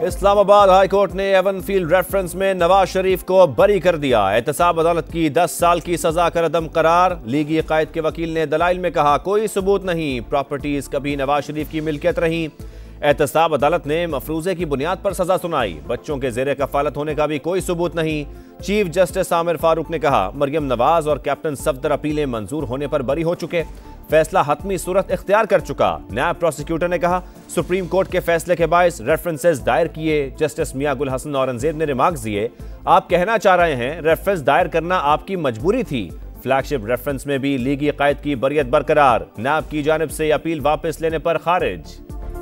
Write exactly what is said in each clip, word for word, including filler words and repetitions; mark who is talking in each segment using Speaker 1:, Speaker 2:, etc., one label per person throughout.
Speaker 1: Islamabad high court ने Avenfield reference में नवाज शरीफ को बरी कर दिया। एहतसाब अदालत की दस साल की सजा कर अदम करार। लीगी कायद के वकील ने दलाइल में कहा कोई सबूत नहीं, प्रॉपर्टीज कभी नवाज शरीफ की मिल्कियत रही। एहतसाब अदालत ने मफरूजे की बुनियाद पर सजा सुनाई। बच्चों के जेरे कफालत होने का भी कोई सबूत नहीं। चीफ जस्टिस आमिर फारूक ने कहा मरियम नवाज और कैप्टन सफदर अपीलें मंजूर होने पर बरी हो चुके, फैसला हतमी सूरत इख्तियार कर चुका। नायब प्रोसिक्यूटर ने कहा सुप्रीम कोर्ट के फैसले के बायस रेफरेंसेस दायर किए। जस्टिस मियां गुल हसन औरंगजेब ने रिमार्क्स दिए, आप कहना चाह रहे हैं रेफरेंस दायर करना आपकी मजबूरी थी। फ्लैगशिप रेफरेंस में भी लीगी कायद की बरियत बरकरार। नायब की जानिब से अपील वापस लेने पर खारिज।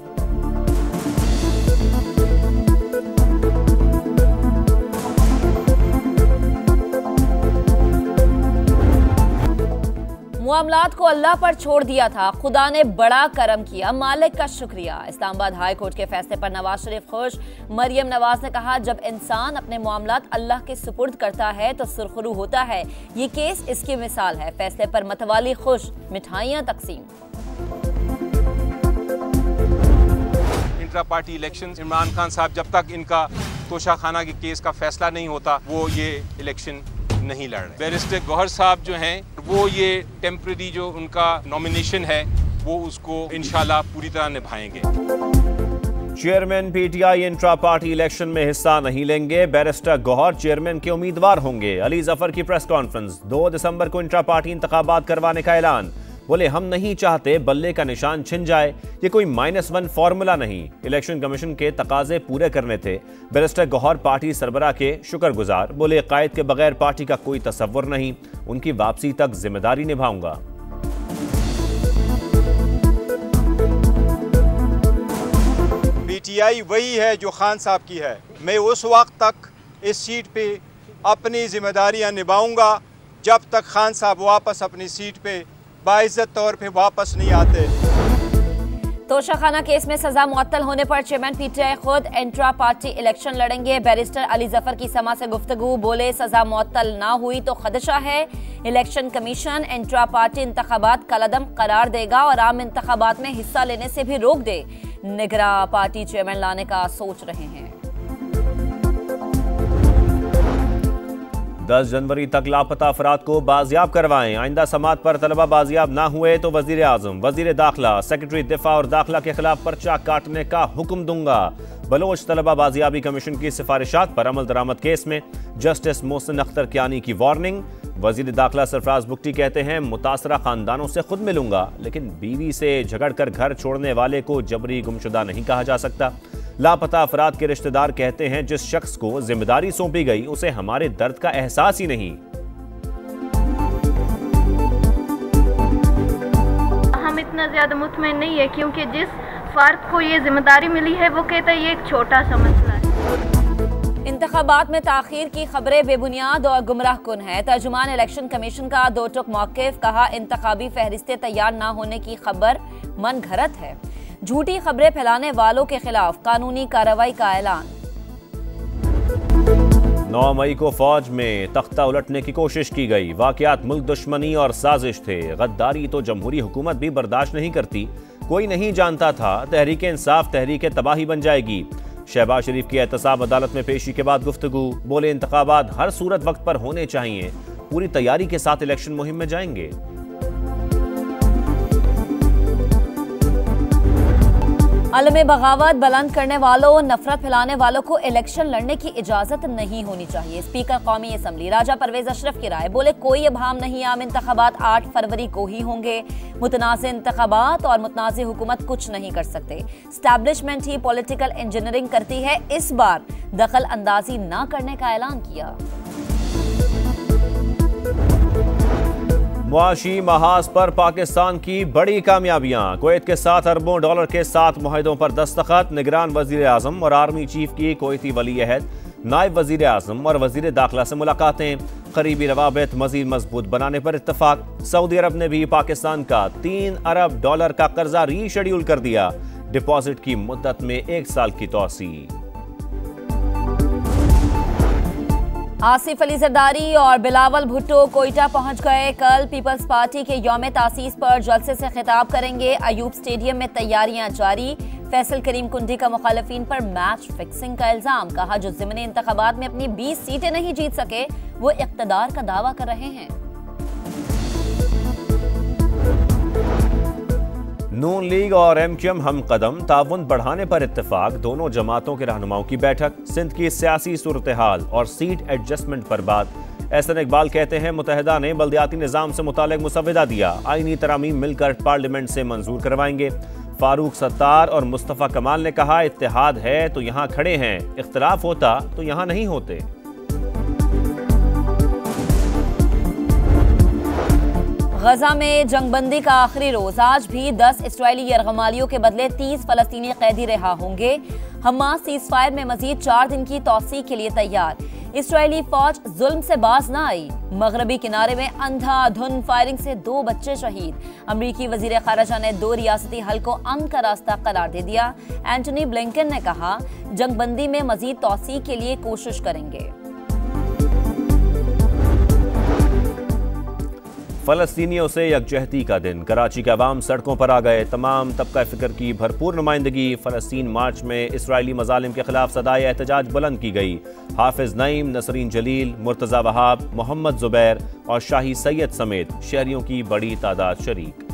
Speaker 2: मामलात को अल्लाह पर छोड़ दिया था, खुदा ने बड़ा करम किया, मालिक का शुक्रिया। इस्लामाबाद हाई कोर्ट के फैसले पर नवाज शरीफ खुश। मरियम नवाज ने कहा जब इंसान अपने मामलात अल्लाह के सुपुर्द करता है तो सुरखरू होता है। ये केस इसकी मिसाल है। फैसले पर मतवाली खुश, मिठाइयां तकसीम।
Speaker 3: Intra party election, Imran Khan साहब जब तक इनका तोशाखाना के केस का फैसला नहीं होता वो ये इलेक्शन नहीं लड़ रहे। बैरिस्टर गौहर साहब जो हैं वो ये टेम्परेरी जो उनका नॉमिनेशन है वो उसको इंशाल्लाह पूरी तरह निभाएंगे।
Speaker 1: Chairman PTI intra party election में हिस्सा नहीं लेंगे। बैरिस्टर गौहर चेयरमैन के उम्मीदवार होंगे। अली जफर की प्रेस कॉन्फ्रेंस। दो दिसंबर को इंट्रा पार्टी इंतखाबात करवाने का ऐलान। बोले हम नहीं चाहते बल्ले का निशान छिन जाए, ये कोई माइनस वन फॉर्मूला नहीं। इलेक्शन कमीशन के तकाजे पूरे करने थे। बैरिस्टर गौहर पार्टी सरबराह के शुक्रगुजार। बोले कायद के बगैर पार्टी का कोई तसव्वुर नहीं, उनकी वापसी तक जिम्मेदारी निभाऊंगा।
Speaker 4: पीटीआई वही है जो खान साहब की है। मैं उस वक्त तक इस सीट पे अपनी जिम्मेदारियां निभाऊंगा जब तक खान साहब वापस अपनी सीट पे बाइज्जत तौर पे वापस नहीं आते।
Speaker 2: तोशाखाना केस में सजा मुअत्तल होने पर चेयरमैन पीटीआई खुद इंट्रा पार्टी इलेक्शन लड़ेंगे। बैरिस्टर अली जफर की समा से गुफ्तगू। बोले सजा मुअत्तल ना हुई तो खदशा है, इलेक्शन कमीशन इंट्रा पार्टी इंतखाबात कलअदम करार देगा और आम इंतखाबात में हिस्सा लेने से भी रोक दे। निगरां पार्टी चेयरमैन लाने का सोच रहे हैं।
Speaker 1: दस जनवरी तक लापता अफराद को बाजियाब करवाएं। आइंदा समात पर तलबा बाजियाब ना हुए तो वजीर आजम, वजीर दाखिला, सेक्रेटरी दिफा और दाखिला के खिलाफ पर्चा काटने का हुक्म दूंगा। बलोच तलबा बाजियाबी कमीशन की सिफारिशात पर अमल दरामद केस में जस्टिस मोहसिन अख्तर कियानी की वार्निंग। वजीर दाखिला सरफराज बुगटी कहते हैं मुतासरा खानदानों से खुद मिलूंगा, लेकिन बीवी से झगड़कर घर छोड़ने वाले को जबरी गुमशुदा नहीं कहा जा सकता। लापता अफराद के रिश्तेदार कहते हैं जिस शख्स को जिम्मेदारी सौंपी गई उसे हमारे दर्द का एहसास ही नहीं।
Speaker 5: हम इतना ज्यादा मुतमईन नहीं है क्योंकि जिस फर्द को ये जिम्मेदारी मिली है वो कहता है ये एक छोटा सा मसला है।
Speaker 2: इंतखाबात में ताखीर की खबरें बेबुनियाद और गुमराह कुन है। तर्जुमान इलेक्शन कमीशन का दो टुक मौक़िफ़। कहा इंतखाबी फहरिस्तें तैयार ना होने की खबर मन घरत है। झूठी खबरें फैलाने वालों के खिलाफ कानूनी कार्रवाई का ऐलान।
Speaker 1: नौ मई को फौज में तख्ता उलटने की कोशिश की गई। वाकयात मुल्क दुश्मनी और साजिश थे। गद्दारी तो जमहूरी हुकूमत भी बर्दाश्त नहीं करती। कोई नहीं जानता था तहरीक इंसाफ तहरीक तबाही बन जाएगी। शहबाज शरीफ की एहतसाब अदालत में पेशी के बाद गुफ्तगू। बोले इंतखाबात हर सूरत वक्त पर होने चाहिए, पूरी तैयारी के साथ इलेक्शन मुहिम में जाएंगे।
Speaker 2: अलम बगावत बुलंद करने वालों, नफरत फैलाने वालों को इलेक्शन लड़ने की इजाजत नहीं होनी चाहिए। स्पीकर कौमी असम्बली राजा परवेज अशरफ की राय। बोले कोई अभाम नहीं, आम इंतखाबात आठ फरवरी को ही होंगे। मुतनाज़ इंतखाबात और मुतनाज़ हुकूमत कुछ नहीं कर सकते। स्टैब्लिशमेंट ही पॉलिटिकल इंजीनियरिंग करती है। इस बार दखल अंदाजी ना करने का ऐलान किया।
Speaker 1: मुआशी महाज पर पाकिस्तान की बड़ी कामयाबियां। कुवैत के साथ अरबों डॉलर के सात मुआहिदों पर दस्तखत। निगरान वजीर आजम और आर्मी चीफ की कुवैती वली अहद, नायब वजीर आजम और वजीर दाखिला से मुलाकातें। करीबी रवाबित मजीद मजबूत बनाने पर इत्तफाक। सऊदी अरब ने भी पाकिस्तान का तीन अरब डॉलर का कर्जा रीशेड्यूल कर दिया। डिपॉजिट की मुद्दत में एक साल की तौसी।
Speaker 2: आसिफ अली जरदारी और बिलावल भुट्टो कोयटा पहुंच गए। कल पीपल्स पार्टी के यौम तासीस पर जलसे से खिताब करेंगे। अयूब स्टेडियम में तैयारियां जारी। फैसल करीम कुंडी का मुखालिफिन पर मैच फिक्सिंग का इल्जाम, कहा जो ज़िमनी इंतखाबात में अपनी बीस सीटें नहीं जीत सके वो इक़्तिदार का दावा कर रहे हैं।
Speaker 1: नून लीग और एमक्यूएम हम कदम, ताउन बढ़ाने पर इत्तेफाक, दोनों जमातों के रहनुमाओं की बैठक, सिंध की सियासी सूरत हाल और सीट एडजस्टमेंट पर बात। एहसन इकबाल कहते हैं मुत्तहिदा ने बल्दियाती निज़ाम से मुतालिक मुसव्विदा दिया, आईनी तरामीम मिलकर पार्लियामेंट से मंजूर करवाएंगे। फारूक सत्तार और मुस्तफ़ा कमाल ने कहा इत्तेहाद है तो यहाँ खड़े हैं, इख्तिलाफ होता तो यहाँ नहीं होते।
Speaker 2: गजा में जंगबंदी का आखिरी रोज, आज भी दस इसराइली यरगमालियों के बदले तीस फलस्तीनी कैदी रिहा होंगे। हमास सीज फायर में मजीद चार दिन की तौसीक के लिए तैयार, इसराइली फौज जुल्म से बाज न आई। मगरबी किनारे में अंधाधुन फायरिंग से दो बच्चे शहीद, अमरीकी वजीर खारजा ने दो रियासती हल को अमन का रास्ता करार दे दिया। एंटनी ब्लिंकन ने कहा जंगबंदी में मजीद तौसीक के लिए कोशिश करेंगे।
Speaker 1: फलस्तीनियों से यकजहती का दिन, कराची के अवाम सड़कों पर आ गए, तमाम तबका फ़िक्र की भरपूर नुमाइंदगी। फ़लस्तीन मार्च में इसराइली मज़ालिम के खिलाफ सदाए एहतजाज बुलंद की गई। हाफिज नईम, नसरीन जलील, मुर्तज़ा वहाब, मोहम्मद जुबैर और शाही सैयद समेत शहरियों की बड़ी तादाद शरीक।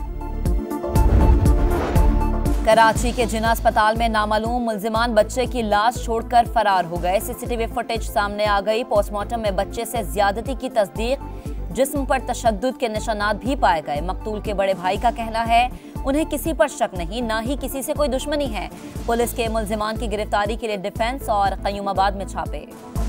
Speaker 2: कराची के जिना अस्पताल में नामालूम मुल्जिमान बच्चे की लाश छोड़कर फरार हो गए। सीसीटीवी फुटेज सामने आ गई। पोस्टमार्टम में बच्चे से ज्यादती की तस्दीक, जिस्म पर तशद्दुद के निशानात भी पाए गए। मकतूल के बड़े भाई का कहना है उन्हें किसी पर शक नहीं, ना ही किसी से कोई दुश्मनी है। पुलिस के मुल्जिमान की गिरफ्तारी के लिए डिफेंस और क़य्यूमाबाद में छापे।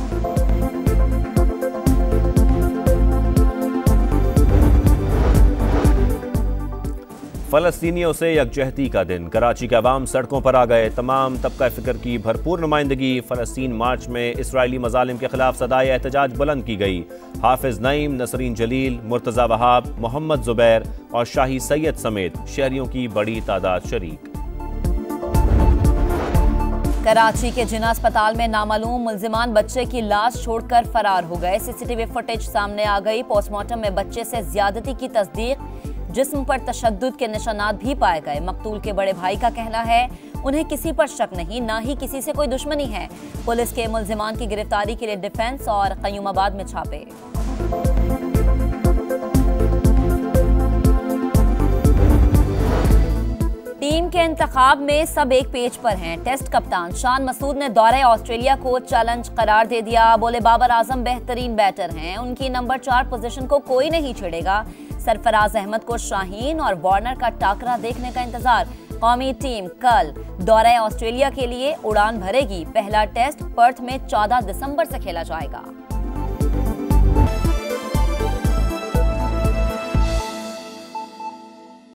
Speaker 1: फ़लस्तीनियों से यकजहती का दिन, कराची के अवाम सड़कों पर आ गए, तमाम तबका फ़िक्र की भरपूर नुमाइंदगी। फ़लस्तीन मार्च में इसराइली मज़ालिम के खिलाफ सदाए एहतजाज बुलंद की गई। हाफिज नईम, नसरीन जलील, मुर्तज़ा वहाब, मोहम्मद जुबैर और शाही सैयद समेत शहरियों की बड़ी तादाद शरीक।
Speaker 2: कराची के जिना अस्पताल में नामालूम मुल्जिमान बच्चे की लाश छोड़कर फरार हो गए। सीसीटीवी फुटेज सामने आ गई। पोस्टमार्टम में बच्चे से ज्यादती की तस्दीक, जिस्म पर तशद्दुद के निशानात भी पाए गए। मकतूल के बड़े भाई का कहना है उन्हें किसी पर शक नहीं, ना ही किसी से कोई दुश्मनी है। पुलिस के मुल्जिमान की गिरफ्तारी के लिए डिफेंस और क़य्यूमाबाद में छापे। टीम के इंतखाब में सब एक पेज पर हैं। टेस्ट कप्तान शान मसूद ने दौरे ऑस्ट्रेलिया को चैलेंज करार दे दिया। बोले बाबर आजम बेहतरीन बैटर हैं, उनकी नंबर चार पोजीशन को कोई नहीं छेड़ेगा। सरफराज अहमद को शाहीन और वार्नर का टाकरा देखने का इंतजार। कौमी टीम कल दौरे ऑस्ट्रेलिया के लिए उड़ान भरेगी। पहला टेस्ट पर्थ में चौदह दिसंबर से खेला जाएगा।